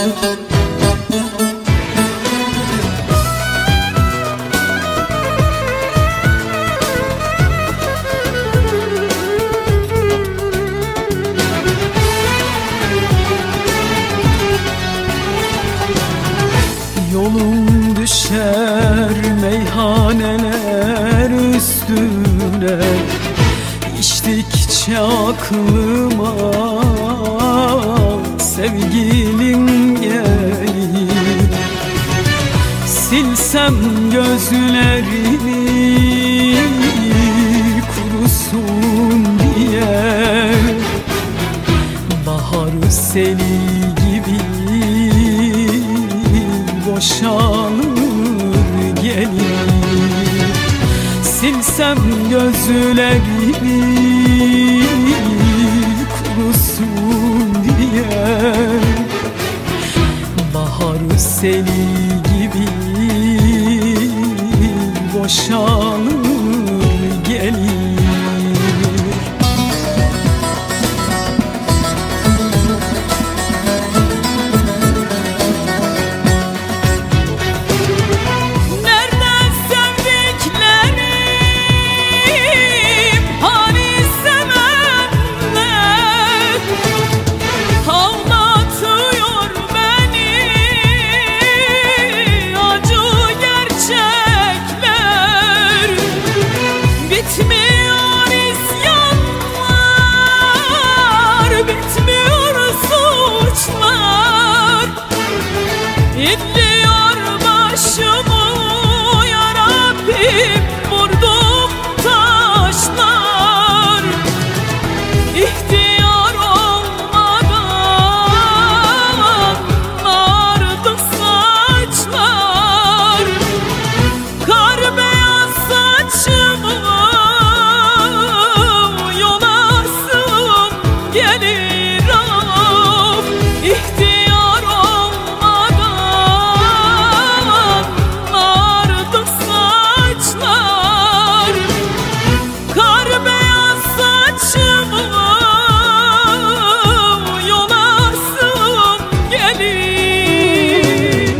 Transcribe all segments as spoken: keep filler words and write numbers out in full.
Yolum düşer meyhaneler üstüne, İçtikçe aklıma sevgilim gelir. Silsem gözlerini kurusun diye, bahar seli gibi boşalır gelir. Silsem gözlerini kurusun diye, bahar seli gibi boşalır gelir. Bitmiyor isyanlar, bitmiyor suçlar, İnliyor başımı ya Rabbim vurdum taşlar. İhtiyar olmadan ağardı saçlar, kar beyaz saçımı gelir of. İhtiyar olmadan ağardı saçlar, kar beyaz saçımı yolasın gelir.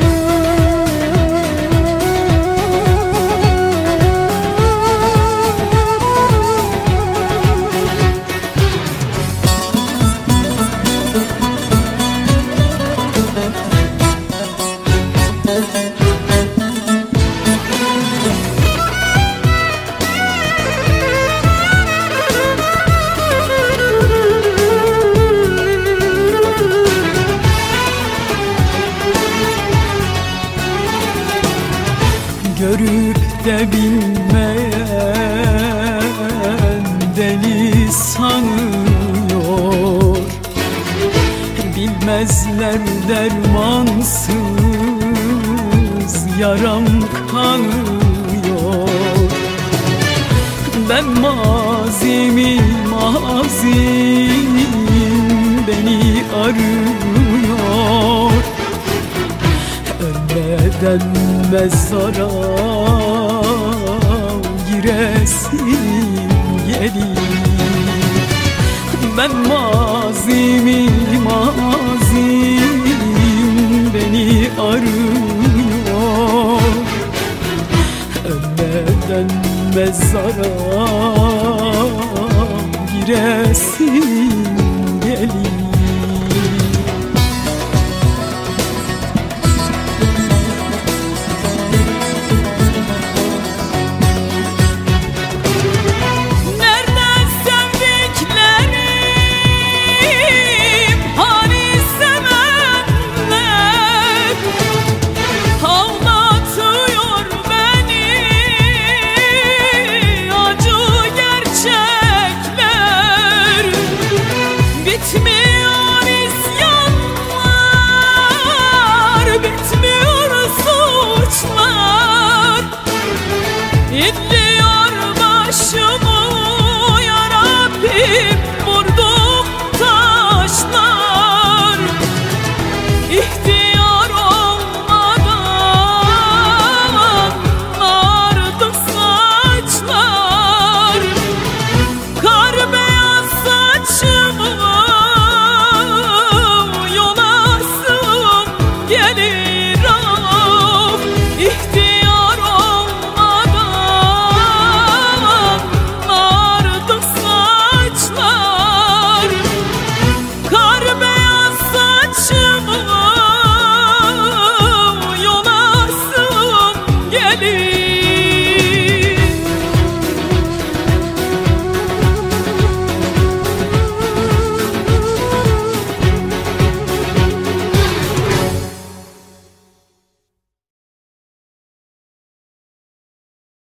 Görüp de bilmeyen deli sanıyor, bilmezler dermansız yaram kanıyor. Ben mazimi mazim beni arıyor, ölmeden mezara giresim gelir. Ben mazimi mazim beni arıyor, ölmeden mezara giresim